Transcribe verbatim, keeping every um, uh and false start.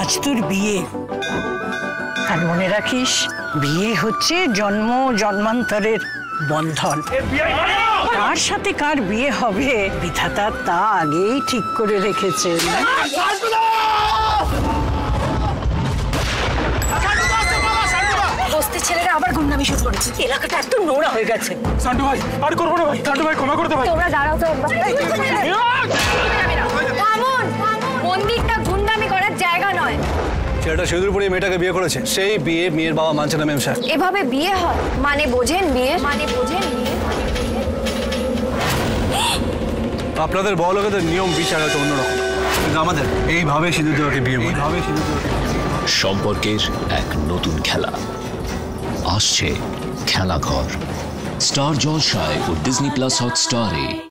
আজ তোর বিয়ে, আর মনে রাখিস বিয়ে হচ্ছে জন্ম জন্মান্তরের বন্ধন। কার সাথে কার বিয়ে হবে বিধাতা তা আগেই ঠিক করে রেখেছেন। বস্তির ছেলেরা আবার গুন্ডামি শুরু করেছে, এলাকাটা একদম নোংরা হয়ে গেছে। সান্টু ভাই আর করবো না ভাই, সান্টু ভাই ক্ষমা করে দে ভাই। তোমরা দাঁড়াও তো একবার। থামুন, মন্দিরটা গুন্ডামি করার জায়গা নয়। ছেলেটা সিঁদুর পরিয়ে মেয়েটাকে বিয়ে করেছে, সেই বিয়ে মেয়ের বাবা মানছে না মেম সাহেব। এভাবে বিয়ে হয় মানে বোঝেন বিয়ে মানে বোঝেন বিয়ে। আপনাদের বড় লোকেদের নিয়ম বিচার হয়তো অন্যরকম, কিন্তু আমাদের এইভাবে সিঁদুর দেওয়াকে বিয়ে বলে। এইভাবে সিঁদুর দেওয়াকে সম্পর্কের এক নতুন খেলা আসছে খেলাঘর, স্টার জলসায় ও ডিজনি প্লাস হটস্টারে।